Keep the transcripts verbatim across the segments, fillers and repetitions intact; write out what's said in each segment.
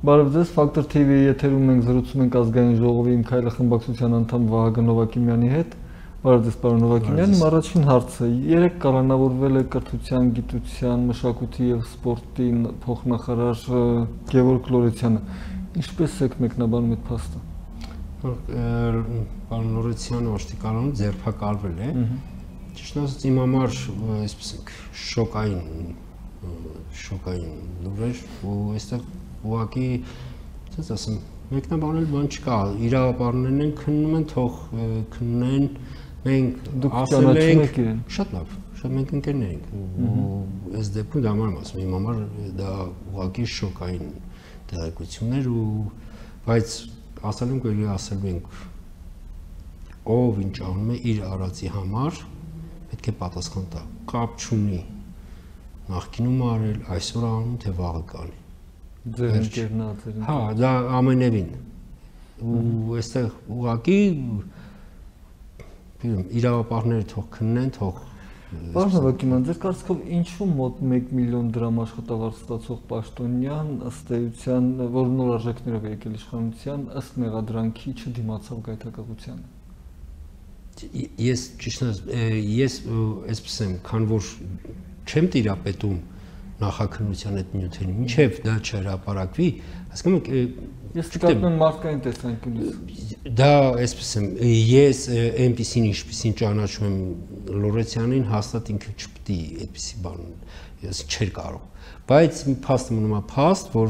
Բարև ձեզ, Factor T V-ի եթերում մենք զրուցում ենք ազգային ժողովի իմ քայլը խմբակցության անդամ Վահագն Նովակիմյանի հետ։ Բարև ձեզ, պարոն Նովակիմյան, իմ առաջին հարցը՝ երեք կալանավորվել է կրթության, գիտության, մշակույթի եւ սպորտի փոխնախարար Գևորգ Լորեցյանը։ Ինչպես եք մեկնաբանում այդ փաստը։ Պարոն Լորեցյանը ոստիկանորեն ձերբակալվել է։ Ճիշտ ասած իմ համար այսպես շոկային շոկային լուրեր ու այստեղ ուղղակի ասած ասեմ մեկնաբանել բան չկա, իրավապահներն են քննում են, թող քննեն, մենք ասել ենք շատ լավ, շատ մենք ընկերներ ենք ու այս դեպքում դա համար ասում իմ համար դա ուղղակի շոկային տեղեկություններ ու բայց ասել ենք էլի ասել ենք ով ինչ անում է իր արածի համար պետք է պատասխան տա, կապ չունի նախկինում արել, այսօր անում թե վաղը կանի։ Ձեր ընկերն է, ձեր ընկերն։ Հա, դա ամենևին։ Ու այստեղ ուղղակի իրավապահները թող քննեն, թող Պարոն Նովակիմյան, ձեր կարծիքով ինչու մոտ մեկ միլիոն դրամ աշխատավարձ ստացող պաշտոնյան ըստ էության, որ նոր արժեքներով է եկել իշխանության, ըստ մեղադրանքի չդիմացավ գայթակղությանը։ Ես ճիշտ ես այսպես եմ, քան որ չեմ տիրապետում նախաքննության այդ նյութերին, ինչև դա չհրապարակվի, հասկանում եք, ես չկարծում եմ մարդկային տեսանկյունից։ Դա այսպես եմ, ես այնպեսին ինչպեսին ճանաչում եմ Լորեցյանին, հաստատ ինքը չպետք է այդպեսի բան, ես չէր կարող։ Բայց մի փաստ մնում է փաստ, որ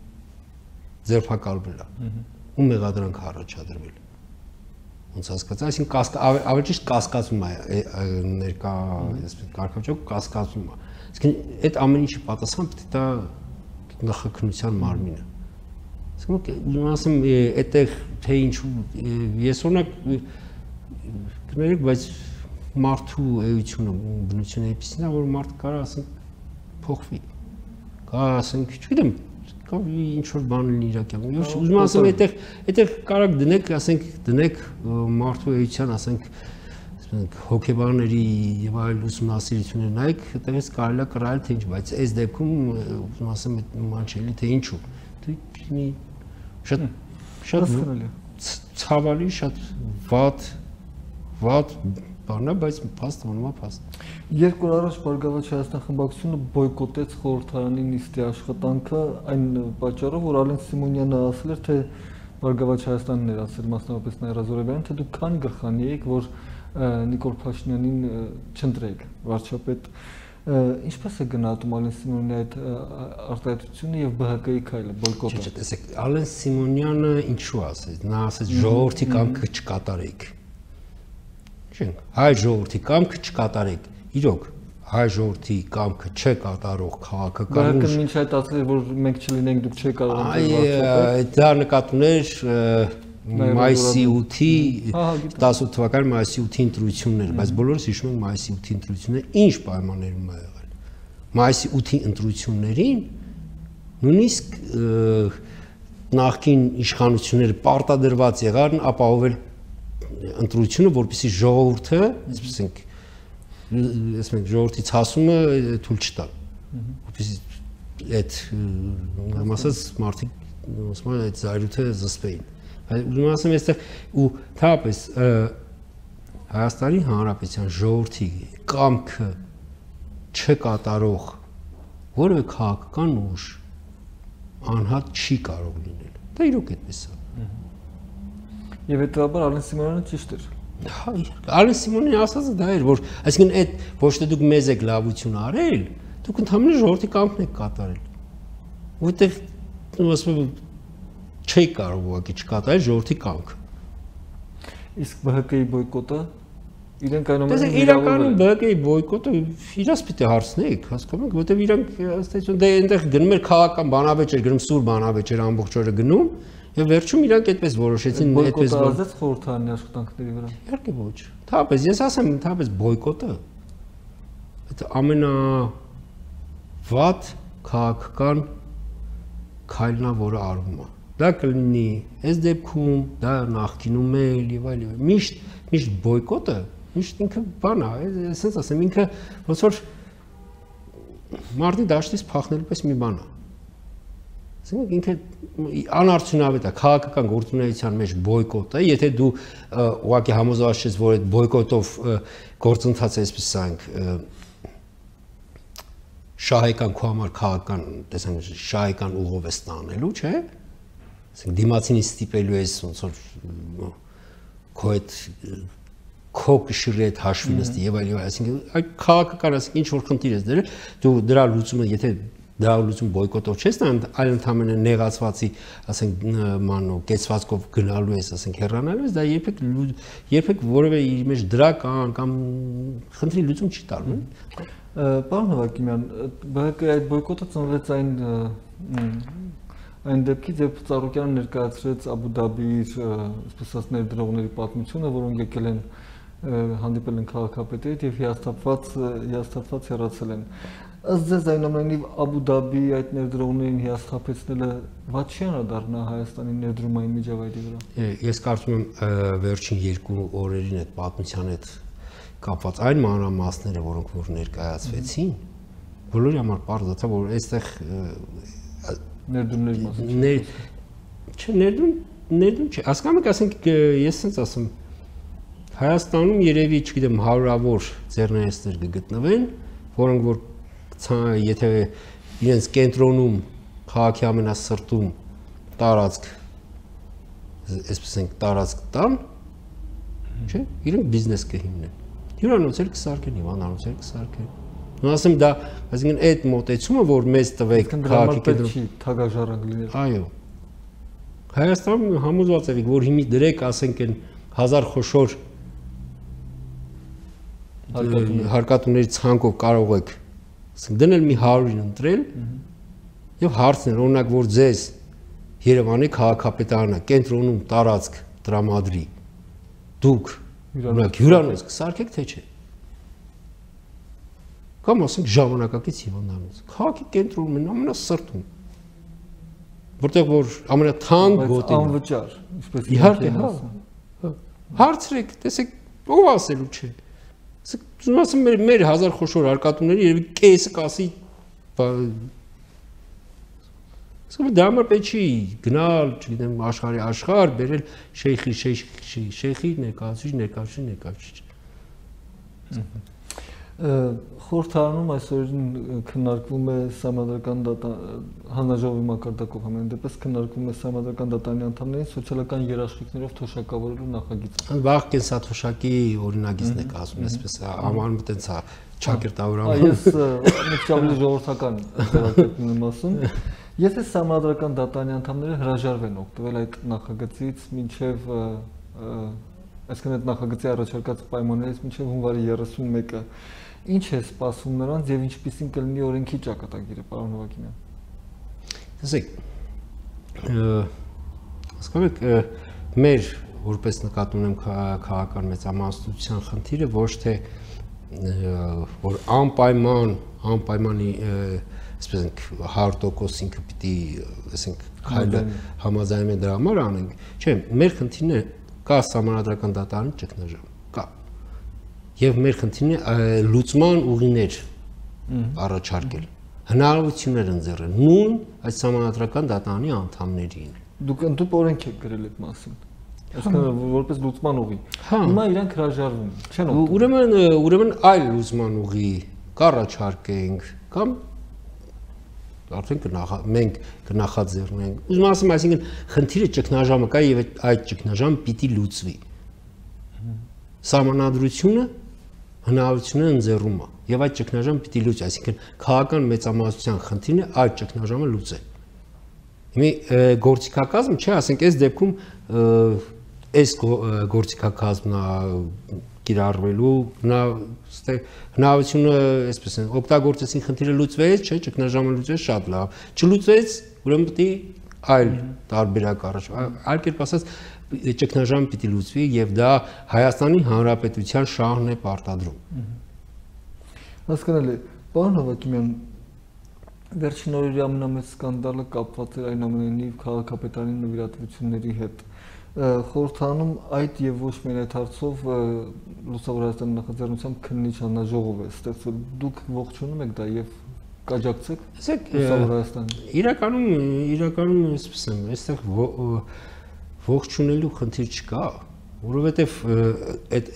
ձերբակալվել է։ Ու մեղադրանք առաջադրվել։ Ոնց հասկացա, այսինքն ավելի ճիշտ կասկածում է ներկա, այսպես կարգավիճակ կասկածում է։ Այսինքն այդ ամեն ինչի պատասխան պետք է դա նախաքննության մարմինը։ Այսինքն ասեմ, այդտեղ թե ինչու ես օրինակ կներեք, բայց մարդու էությունը, բնությունը այդպեսին է, որ մարդը կարող ասենք փոխվի։ Կարող ասենք, չգիտեմ, ինչ որ բան լինի իրականում։ Ուզում ասեմ, այդտեղ այդտեղ կարակ դնեք, ասենք, դնեք մարդու էության, ասենք, հոգեբանների եւ այլ ուսումնասիրություններ նայեք, այդտեղից կարելի է կռահել թե ինչ, բայց այս դեպքում ուզում ասեմ, այդ նման չէ, թե ինչու։ Դու շատ շատ ցավալի, շատ վատ վատ բան է, բայց փաստ մնում է փաստ։ Երկու օր առաջ Բարգավաճ Հայաստան խմբակցությունը բոյկոտեց խորհրդարանի նիստի աշխատանքը այն պատճառով, որ Ալեն Սիմոնյանը ասել էր, թե Բարգավաճ Հայաստանն էր ասել, մասնավորապես Նաիրա Զոհրաբյանին, թե դուք քանի գլխանի եք, որ Նիկոլ Փաշինյանին չընտրեք վարչապետ։ Ինչպես է գնահատում Ալեն Սիմոնյանի այդ արտահայտությունը եւ B H K-ի քայլը բոյկոտը։ Չէ, տեսեք, Ալեն Սիմոնյանը ինչու ասեց, նա ասեց ժողովրդի կամքը չկատարեք։ Չենք, հայ ժողովրդի կամքը չկատարեք։ Իրոք, հայ ժողովրդի կամքը չկատարող քաղաքական ուժ։ Մինչ այդ ասել էր, որ մենք չլինենք, դուք չեք կարող ընտրել։ Դա նկատուներ մայիսի ութի տասը թվականի մայիսի ութի ընտրություններ, բայց բոլորս հիշում ենք մայիսի ութի ընտրությունները ինչ պայմաններում է եղել։ Մայիսի ութի ընտրություններին նույնիսկ նախկին իշխանությունները պարտադրված եղան ապահովել ընտրությունը, որպեսզի ժողովուրդը, այսպես ենք, այսպես ենք, ժողովրդի ցասումը թույլ չտան։ Որպեսզի այդ ասած մարդիկ, ասում են, այդ զայրույթը զսպեին։ Ուզում ասեմ, այստեղ ու թափես Հայաստանի Հանրապետության ժողովրդի կամքը չկատարող որևէ քաղաքական ուժ անհատ չի կարող լինել։ Դա իրոք այդպես է։ Եվ հետաբար Ալեն Սիմոնյանը ճիշտ էր։ Ալեն Սիմոնյանը ասածը դա էր, որ այսինքն այդ ոչ թե դուք մեզ եք լավություն արել, դուք ընդհանրապես ժողովրդի կամքն եք կատարել։ Որտեղ ասում եմ չի կարող ուղղակի չկատարել ժողովրդի կամքը։ Իսկ B H K-ի բոյկոտը իրենք այնուամենայնիվ իրականում B H K-ի բոյկոտը իրաց պիտի հարցնեիք, հասկանում եք, որտեղ իրանք ըստեյություն դե այնտեղ գնում էր քաղաքական բանավեճեր, գնում սուր բանավեճեր ամբողջ օրը գնում եւ վերջում իրանք այդպես որոշեցին այդպես բոյկոտը խորհրդարանի աշխատանքների վրա։ Իհարկե ոչ։ Թափես, ես ասեմ, թափես բոյկոտը այդ ամենա վատ քաղաքական քայլն է, որը արվում է։ Դա կլինի այս դեպքում, դա նախկինում է եւ այլ եւ միշտ միշտ բոյկոտը, միշտ ինքը բան է, ասես ասեմ, ինքը ոնց որ մարտի դաշտից փախնելու պես մի բան է։ Ասենք ինքը անարդյունավետ է քաղաքական գործունեության մեջ բոյկոտը, եթե դու ուղղակի համոզված ես, որ այդ բոյկոտով գործընթացը այսպես ասենք շահեկան քո համար քաղաքական, տեսանք շահեկան ուղով է ստանելու, չէ՞։ Ասենք դիմացինի ստիպելու ես ոնց որ քո այդ քո կշռի այդ հաշվի նստի եւ այլ, այսինքն այդ քաղաքական ասենք ինչ որ խնդիր ես դրել, դու դրա լուծումը եթե դրա լուծում բոյկոտով չես տան, այլ ընդհանրապես նեղացվածի, ասենք մանո կեցվածքով գնալու ես, ասենք հեռանալու ես, դա երբեք երբեք որևէ իր մեջ դրական կամ խնդրի լուծում չի տալու։ Պարոն Հովակիմյան, բհկ այդ բոյկոտը ծնվեց այն այն դեպքից, երբ Ծառուկյանը ներկայացրեց Աբու Դաբիի, այսպես ասած, ներդրողների պատմությունը, որոնք եկել են հանդիպել են քաղաքապետի հետ եւ հիասթափված հիասթափված հեռացել են։ Ըստ ձեզ այնուամենայնիվ Աբու Դաբիի այդ ներդրողներին հիասթափեցնելը ված չի անդառնա Հայաստանի ներդրումային միջավայրի վրա։ Ես կարծում եմ վերջին երկու օրերին այդ պատմության հետ կապված այն մանրամասները, որոնք որ ներկայացվեցին, բոլորի համար պարզ է, որ այստեղ ներդրումների մասին չէ, ներդրում ներդրում չէ, հասկանում եք, ասենք ես sense ասում Հայաստանում երևի, չգիտեմ, հարյուրավոր ձեռնարկներ կգտնվեն, որոնք որ եթե իրենց կենտրոնում քաղաքի ամենասրտում տարածք, այսպես ենք տարածք տան, չէ, իրենք բիզնես կհիմնեն։ Հյուրանոցեր կսարքեն, հիվանդանոցեր կսարքեն։ Ու ասեմ դա, այսինքն այդ մոտեցումը, որ մեզ տվեք քաղաքի կենտրոնում, թագաժառանգ լինել։ Այո։ Հայաստանում համոզված եք, որ հիմի դրեք, ասենք են հազար խոշոր հարկատուների ցանկով կարող եք ասենք դնել մի հարյուրին ընտրել եւ հարցնել, օրինակ, որ ձեզ Երևանի քաղաքապետարանը կենտրոնում տարածք տրամադրի, դուք օրինակ հյուրանոց կսարքեք թե չէ։ Կամ ասենք ժամանակակից հիվանդանոց։ Քաղաքի կենտրոնում են ամենասրտում, որտեղ որ ամենաթանկ գոտին անվճար, ինչպես իհարկե, հա։ Հարցրեք, տեսեք, ով ասելու չէ։ Ասենք ասում մեր մեր հազար խոշոր հարկատուների երևի կեսը կասի ասում դա համար պետք չի գնալ, չգիտեմ, աշխարհի աշխարհ բերել շեյխի շեյխի շեյխի ներկայացուցիչ ներկայացուցիչ ներկայացուցիչ Խորհրդարանում այսօրին քննարկվում է Սահմանադրական հանրաժողովի մակարդակով համեն դեպս քննարկվում է Սահմանադրական դատարանի անդամներին սոցիալական երաշխիքներով թոշակավորելու նախագիծը։ Վաղ կենսաթոշակի օրինագիծն է ասում, այսպես անվանում տենց է ճակերտավորում։ Ես միջավայրի ժողովրդական ձևակերպում եմ ասում։ Եթե Սահմանադրական դատարանի անդամները հրաժարվեն օգտվել այդ նախագծից մինչև այսինքն այդ նախագծի առաջարկած պայմաններից մինչև հունվարի երեսունմեկը ինչ է սպասում նրանց եւ ինչպիսին կլինի օրենքի ճակատագիրը, պարոն Հովակիմյան։ Տեսեք, հասկանում եք, մեր որպես նկատի ունեմ քաղաքական մեծամասնության խնդիրը ոչ թե որ անպայման անպայմանի այսպես ենք հարյուր տոկոս ինքը պիտի ասենք քայլը համաձայնեն դրա համար անենք, չէ, մեր խնդիրն է կա Սահմանադրական դատարանի ճգնաժամ, կա։ Եվ մեր խնդիրն է լուծման ուղիներ առաջարկել, հնարավորություններ ընձեռել նույն այդ Սահմանադրական դատարանի անդամներին։ Դուք ընդդուք օրենք եք գրել այդ մասին։ Այսինքն որպես լուծման ուղի։ Հիմա իրանք հրաժարվում չեն օգտվում։ Ուրեմն ուրեմն այլ լուծման ուղի կառաջարկենք կամ արդեն մենք կնախաձեռնենք։ Ուզում ասեմ, այսինքն խնդիրը ճգնաժամը կա եւ այդ ճգնաժամը պիտի լուծվի։ Սահմանադրությունը հնարավորությունը ընձեռում է եւ այդ ճգնաժամը պիտի լուծի, այսինքն քաղաքական մեծամասնության խնդիրն է այդ ճգնաժամը լուծել։ Հիմա գործիքակազմ չէ, ասենք այս դեպքում այս գործիքակազմն է կիրառվելու հնարավորությունը, այսպես են, օգտագործեցին խնդիրը լուծվեց, չէ, ճգնաժամը լուծվեց, շատ լավ։ Չլուծվեց, ուրեմն պիտի այլ տարբերակ առաջ։ Այլ կերպ ասած, ճգնաժամը պիտի լուծվի եւ դա Հայաստանի Հանրապետության շահն է պարտադրում։ Հասկանալի, պարոն Հովակիմյան, վերջին օրերի ամենամեծ սկանդալը կապված էր այնուամենայնիվ քաղաքապետարանի նվիրատվությունների հետ։ Խորհրդարանում այդ եւ ոչ միայն այդ հարցով Լուսավոր Հայաստանի նախաձեռնությամբ քննիչ հանրաժողով է ստեղծվել։ Դուք ողջունում եք դա եւ կաջակցեք։ Ասեք, Հայաստանի։ Իրականում, իրականում այսպես եմ, այստեղ ողջունելու խնդիր չկա, որովհետև այդ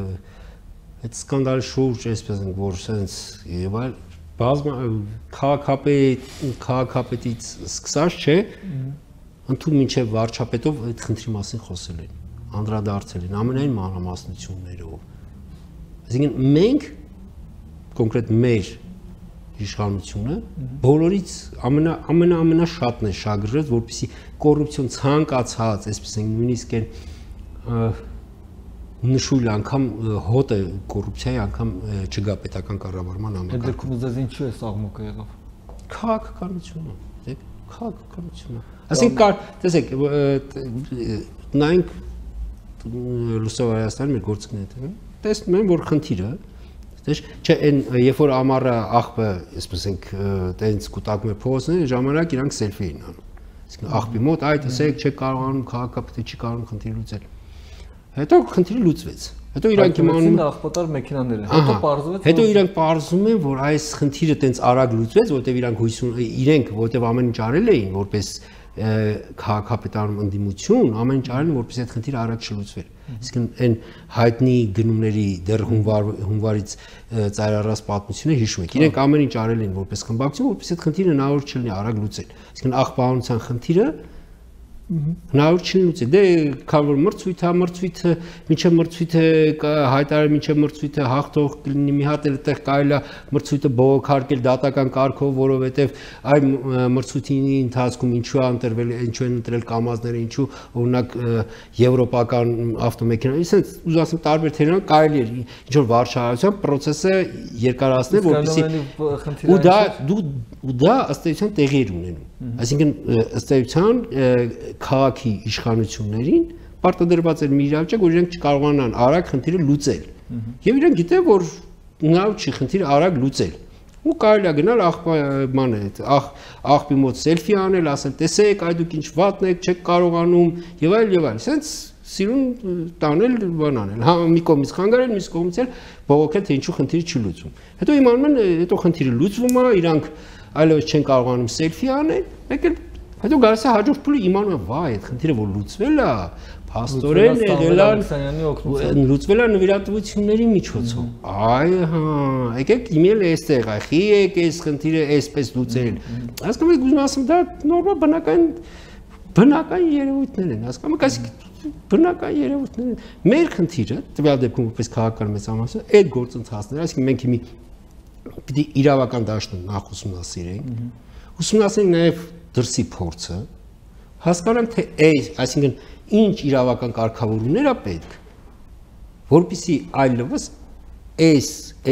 այդ սկանդալի շուրջ այսպես ենք, որ sense եւ այլ բազմա քաղաքապետ քաղաքապետից սկսած չէ, ընդհանուր մինչև վարչապետով այդ խնդրի մասին խոսել են, անդրադարձել են ամենայն մանրամասնություններով։ Այսինքն մենք կոնկրետ մեր իշխանությունը բոլորից ամենա ամենա ամենաշատն է շագրել, որպեսզի կոռուպցիոն ցանկացած, այսպես են նույնիսկ այն նշույլ անգամ հոտը կոռուպցիայի անգամ չգա պետական կառավարման համակարգում։ Այդ դեպքում ձեզ ինչու է սաղմուկը եղավ։ Քաղաքականությունը, դե քաղաքականությունը։ Այսինքն կար, տեսեք, նայենք Լուսով Հայաստանի մեր գործիքները, տեսնում են, որ խնդիրը Չէ, այն երբ որ ամառը աղբը, այսպես ենք, տենց կուտակում է փողոցները, ժամանակ իրանք սելֆի էին անում։ Իսկ աղբի մոտ այ տեսեք, չէ կարողանում քաղաքապետը չի կարողանում խնդիրը լուծել։ Հետո խնդիրը լուծվեց։ Հետո իրանք իմանում աղբատար մեքենաները։ Հետո պարզվեց։ Հետո իրանք պարզում են, որ այս խնդիրը տենց արագ լուծվեց, որտեղ իրանք հույս իրենք, որտեղ ամեն ինչ արել էին, որպես քաղաքապետարան ընդդիմություն, ամեն ինչ արել, որպես այդ խնդիրը արագ չլուծվեր։ Իսկ այն հայտնի գնումների դեռ հունվար հունվարից ծայրահարած պատմությունը հիշում եք։ Իրենք ամեն ինչ արել են որպես խմբակցություն, որպես այդ խնդիրը հնարավոր չլինի արագ լուծել։ Իսկ աղբահանության խնդիրը հնարավոր չի լուծել։ Դե քան որ մրցույթ է, մրցույթը, մինչև մրցույթը հայտարարել, մինչև մրցույթը հաղթող կլինի, մի հատ էլ այդտեղ կարելի է մրցույթը բողոքարկել դատական կարգով, որովհետև այ մրցույթի ընթացքում ինչու է ընտրվել, ինչու են ընտրել կամազները, ինչու օրինակ եվրոպական ավտոմեքենա, այսինքն ուզում ասեմ տարբեր թեմաներ կարելի է ինչ որ վարչահայության process-ը երկարացնել, որպեսզի ու դա ու դա ըստ էության տեղի էր ունենում։ Այսինքն ըստ էության քաղաքի իշխանություններին պարտադրված էր մի իրավիճակ, որ իրենք չկարողանան արագ խնդիրը լուծել։ Եվ իրենք գիտեն, որ նավ չի խնդիրը արագ լուծել։ Ու կարելի է գնալ աղբման հետ, աղբի մոտ սելֆի անել, ասել, տեսեք, այ դուք ինչ վատն եք, չեք կարողանում, եւ այլ եւ այլ։ Սենց սիրուն տանել, բան անել։ Հա մի կողմից խանգարել, մյուս կողմից էլ բողոքել, թե ինչու խնդիրը չի լուծվում։ Հետո իմանում են, հետո խնդիրը լուծվում է, իրանք այլևս չեն կարողանում սելֆի անել, մեկ էլ հետո գալիս է հաջորդ փուլը իմանում է, վայ, այդ խնդիրը որ լուծվել է, փաստորեն եղել է լուծվել է նվիրատվությունների միջոցով։ Այ հա, եկեք իմել էստեղ, այ եք այս խնդիրը այսպես լուծել։ Հասկանում եք, ուզում ասեմ, դա նորմալ բնական բնական երևույթներ են, հասկանում եք, այսինքն բնական երևույթներ են։ Մեր խնդիրը, տվյալ դեպքում որպես քաղաքական մեծամասնություն, այդ գործընթացները, այսինքն մենք հիմի պիտի իրավական դաշտը նախ ուսումնասիրենք, ուսումնասիրենք նաև դրսի փորձը, հասկանանք թե այս, այսինքն ինչ իրավական կարգավորումներ է պետք, որպեսզի այլևս այս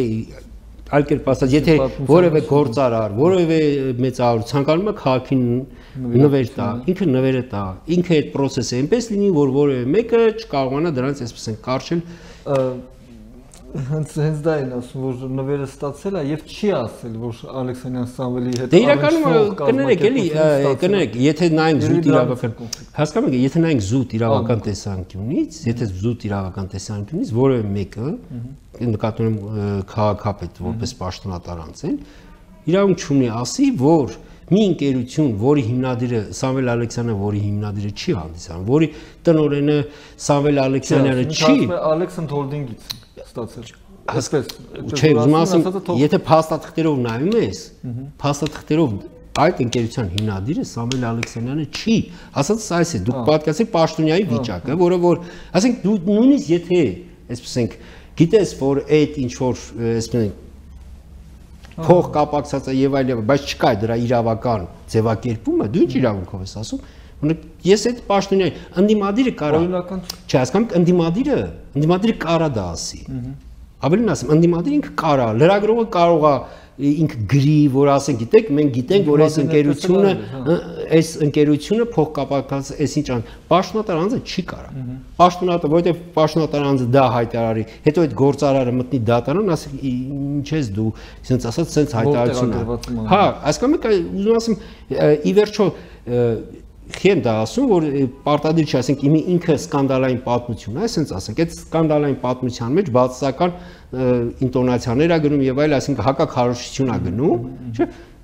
այլ կերպ ասած, եթե որևէ գործարար, որևէ մեծարար ցանկանում է քաղաքին նվեր տա, ինքը նվերը տա, ինքը այդ process-ը այնպես լինի, որ որևէ մեկը չկարողանա դրանից այսպես են կարճել Հենց հենց դա են ասում, որ նվերը ստացել է եւ չի ասել, որ Ալեքսանյան Սամվելի հետ դե իրականում կներեք, էլի, կներեք, եթե նայենք զուտ իրավական, հասկանում եք, եթե նայենք զուտ իրավական տեսանկյունից, եթե զուտ իրավական տեսանկյունից որևէ մեկը, նկատի ունեմ քաղաքապետ որպես պաշտոնատար անձել, իրավունք չունի ասի, որ մի ընկերություն, որի հիմնադիրը Սամվել Ալեքսյանը, որի հիմնադիրը չի հանդիսանում, որի տնօրենը Սամվել Ալեքսյանը չի, Ալեքսանդ Հոլդինգից ստացել։ Այսպես, չէ, ուզում ասեմ, եթե փաստաթղթերով նայում ես, փաստաթղթերով այդ ընկերության հիմնադիրը Սամվել Ալեքսանյանը չի, ասած այս է, դուք պատկերացրեք պաշտոնյայի վիճակը, որը որ, ասենք դու նույնիսկ եթե, այսպես ենք, գիտես, որ այդ ինչ որ, այսպես ենք, փող կապակցած է եւ այլ եւ, բայց չկա դրա իրավական ձևակերպումը, դու ինչ իրավունքով ես ասում, ես այդ պաշտոնյայի ընդդիմադիրը կարա, չհասկանում, ընդդիմադիրը, ընդդիմադիրը կարա դա ասի։ Ավելին ասեմ, ընդդիմադիրը ինքը կարա, լրագրողը կարող է ինքը գրի, որ ասեն, գիտեք, մենք գիտենք, որ այս ընկերությունը, այս ընկերությունը փող կապակցած այսինչ ան, պաշտոնատար անձը չի կարա։ Պաշտոնատար, որովհետեւ պաշտոնատար անձը դա հայտարարի, հետո այդ գործարարը մտնի դատարան, ասի, ինչ ես դու, ասենց ասած, սենց հայտարարություն։ Հա, հասկանում եք, ուզում ասեմ, ի վերջո Խեմ դա ասում, որ պարտադիր չի, ասենք իմի ինքը սկանդալային պատմություն է, ասենց ասենք, այդ սկանդալային պատմության մեջ բացասական ինտոնացիաներ է գնում եւ այլ, ասենք հակաքարոզչություն է գնում, չէ՞։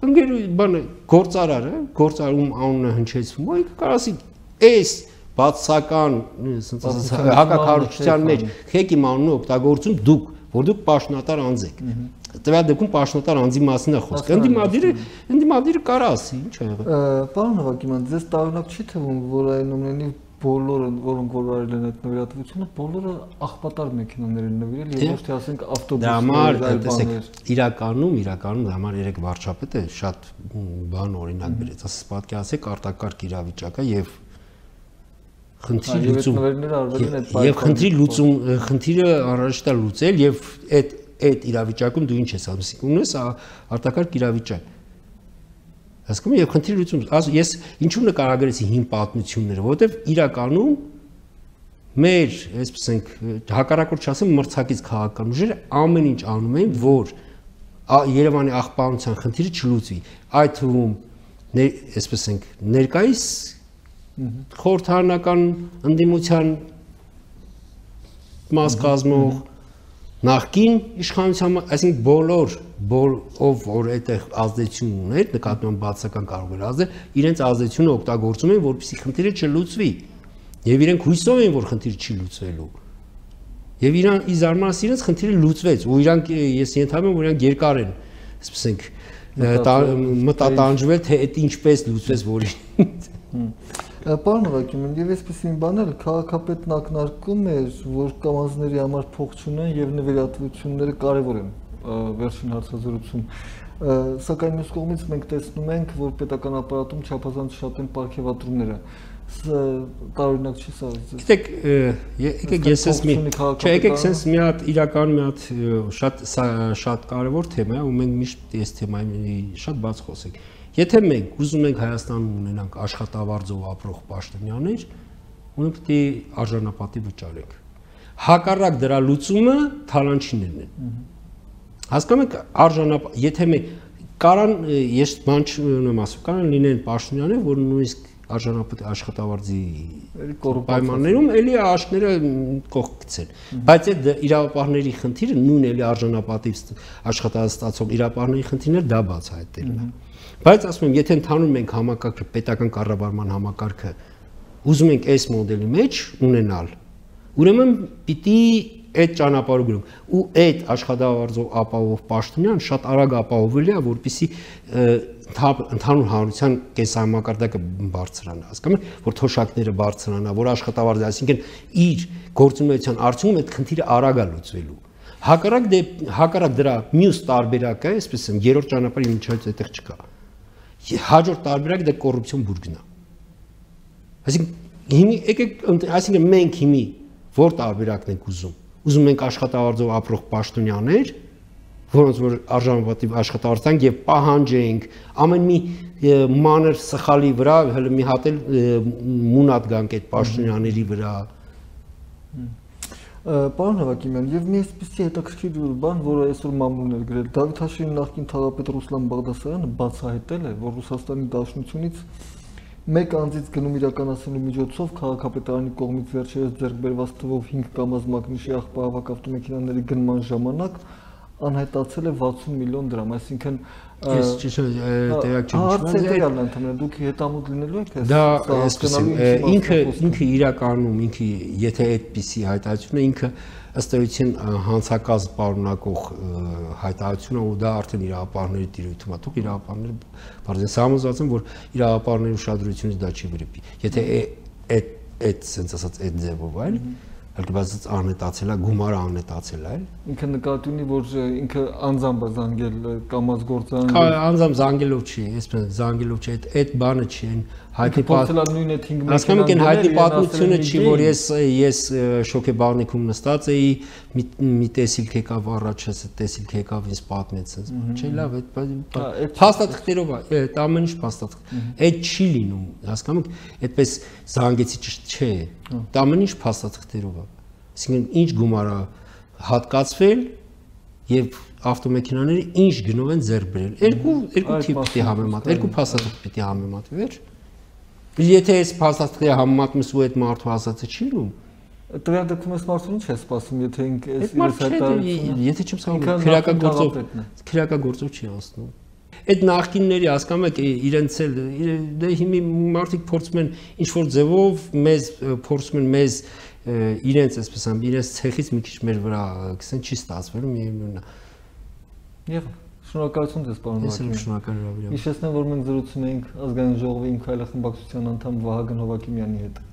ընկեր բանը գործարարը, գործարարում անունը հնչեցվում, ու կարող ասի, այս բացական, ասենց հակակառուցության մեջ եք իմ անունը օգտագործում դուք, որ դուք պաշտոնատար անձ եք։ Տվյալ դեպքում պաշտոնատար անձի մասին է խոսքը։ Ընդդիմադիրը, ընդդիմադիրը կարա ասի, ինչ ա եղել։ Պարոն Հովակիմյան, ձեզ տարօրինակ չի թվում, որ այնուամենայնիվ բոլորը, որոնք որ արել են այդ նվիրատվությունը, բոլորը աղբատար մեքենաներ են նվիրել եւ ոչ թե ասենք ավտոբուսներ, այլ բաներ։ Իրականում, իրականում դա համար երեք վարչապետը շատ բան օրինակ բերեց, ասես պատկերացեք արտակարգ իրավիճակը եւ խնդրի լուծում եւ խնդրի լուծում, խնդիրը առաջ տալ լուծել եւ այդ այդ իրավիճակում դու ինչ ես ասում, ունես արտակարգ իրավիճակ։ Հասկանում եւ խնդրի լուծում, ես ինչու նկարագրեցի հին պատմությունները, որովհետեւ իրականում մեր, այսպես ենք, հակառակորդ չասեմ, մրցակից քաղաքական ուժերը ամեն ինչ անում են, որ Երևանի աղբանության խնդիրը չլուծվի։ Այդ թվում, այսպես ենք, ներկայիս խորհրդարանական ընդդիմության մաս կազմող նախկին իշխանության, այսինքն բոլոր ով որ այդտեղ ազդեցություն ուներ, նկատմամբ բացական կարող էր ազդել, իրենց ազդեցությունը օգտագործում են, որպեսզի խնդիրը չլուծվի։ Եվ իրենք հույսով են, որ խնդիրը չի լուծվելու։ Եվ իրան ի զարմանք իրենց խնդիրը լուծվեց, ու իրանք ես ենթադրում եմ, որ իրանք երկար են, այսպես ենք, մտատանջվել, թե այդ ինչպես լուծվեց, որին։ Պարոն Հովակիմյան, եւ այսպես մի բան էլ քաղաքապետն ակնարկում էր, որ կամազների համար փող չունեն եւ նվիրատվությունները կարեւոր են վերջին հարցազրույցում։ Սակայն մյուս կողմից մենք տեսնում ենք, որ պետական ապարատում չափազանց շատ են պարգևատրումները։ Տարօրինակ չի սա։ Գիտեք, եկեք ես ես մի, չէ, եկեք sense մի հատ իրական մի հատ շատ շատ կարևոր թեմա է, ու մենք միշտ այս թեմայի շատ բաց խոսենք։ Եթե մենք ուզում ենք Հայաստանում ունենանք աշխատավարձով ապրող պաշտոնյաներ, ունենք պետք է արժանապատիվ վճարենք։ Հակառակ դրա լուծումը թալանչիներն են։ Հասկանում եք, արժանապատիվ, եթե մենք կարան, ես բան չունեմ ասում, կարան լինեն պաշտոնյաներ, որ նույնիսկ արժանապատիվ աշխատավարձի պայմաններում էլի աշկները կողք գցեն։ Բայց այդ իրավապահների խնդիրը նույն էլի արժանապատիվ աշխատավարձ ստացող իրավապահների խնդիրները դա բացահայտելն է։ Բայց ասում եմ, եթե ընդհանուր մենք համակարգը, պետական կառավարման համակարգը ուզում ենք այս մոդելի մեջ ունենալ, ուրեմն պիտի այդ ճանապարհը գնանք, ու այդ աշխատավարձով ապահովող պաշտոնյան շատ արագ ապահովելի է, որպեսզի ընդհանուր հանրության կենսամակարդակը բարձրանա, հասկանում եք, որ թոշակները բարձրանա, որ աշխատավարձը, այսինքն իր գործունեության արդյունքում այդ խնդիրը արագ է լուծվելու։ Հակառակ դե հակառակ դրա մյուս տարբերակը, այսպես եմ, երրորդ ճանապարհի միջից այդտեղ չկա։ Հաջորդ տարբերակը դա կոռուպցիոն բուրգն է։ Այսինքն հիմի եկեք, այսինքն մենք հիմի որ տարբերակն ենք ուզում։ Ուզում ենք աշխատավարձով ապրող պաշտոնյաներ, որոնց որ արժանապատիվ աշխատավարձ տանք եւ պահանջենք ամեն մի մանր սխալի վրա հələ մի հատ էլ մունատ գանք այդ պաշտոնյաների վրա։ Պարոն Հովակիմյան, եւ մի այսպիսի հետաքրքիր բան, որը այսօր մամուլն էր գրել, Դավիթ Հաշիրի նախկին թագապետ Ռուսլան Բաղդասարյանը բացահայտել է, որ Ռուսաստանի Դաշնությունից մեկ անձից գնում իրականացնելու միջոցով քաղաքապետարանի կողմից վերջերս ձեռք բերված թվով հինգ կամազ մագնիշի աղբահավաք ավտոմեքենաների գնման ժամանակ անհայտացել է վաթսուն միլիոն դրամ, այսինքն ես տեղյակ չեմ, հարցերն ընդհանրապես դուք հետամուտ լինելու եք այս դա այսպես ինքը ինքը իրականում ինքը եթե այդպիսի հայտարարություն է ինքը ըստ էության հանցակազմ պարունակող հայտարարություն է ու դա արդեն իրավապահների տիրույթում է, թող իրավապահները բարձր համոզված են, որ իրավապահների ուշադրությունից դա չի վրիպի, եթե այդ այդ sense ասած այդ ձևով այլ Հարկեբազից անհետացել է, գումարը անհետացել է, այլ։ Ինքը նկատի ունի, որ ինքը անձամբ է զանգել կամազ գործարան։ Անձամբ զանգելով չի, այսպես զանգելով չի, այդ բանը չի, այն հայտի պատմությունը։ Հասկանում եք, հայտի պատմությունը չի, որ ես ես շոկեբարնիկում նստած էի, մի տեսիլք եկավ առաջս, տեսիլք եկավ ինձ պատմեց, չէ՞ լավ, այդ փաստաթղթերով է, այդ ամեն ինչ փաստաթղթ։ Այդ չի լինում, հասկանում եք, այդպես զանգեցի ճիշտ չէ։ Դա ամեն ինչ փաստաթղթերով է։ Այսինքն ինչ գումար է հատկացվել եւ ավտոմեքենաները ինչ գնով են ձեռք բերել։ Երկու երկու թիպ պիտի համեմատ, երկու փաստաթղթ պիտի համեմատվի, վերջ։ Եթե այս փաստաթղթի համեմատում ու այդ մարդու ասածը չի լինում, տվյալ դեպքում այս մարդուն ինչ է սպասում, եթե ինքը այս իր հայտարարությունը, եթե չեմ սխալվում, քրեական գործով, քրեական գործով չի անցնում։ այդ նախկինների հասկանում եք իրենց էլ դե հիմի մարդիկ փորձում են ինչ որ ձևով մեզ փորձում են մեզ իրենց այսպես ասեմ իրենց ցեխից մի քիչ մեր վրա գսեն չի ստացվելու միևնույնն է։ Եվ շնորհակալություն ձեզ պարոն Ես եմ շնորհակալ Ռավիլյան։ Հիշեցնեմ որ մենք զրուցում էինք ազգային ժողովի իմ քայլախմբակցության անդամ Վահագն Հովակիմյանի հետ։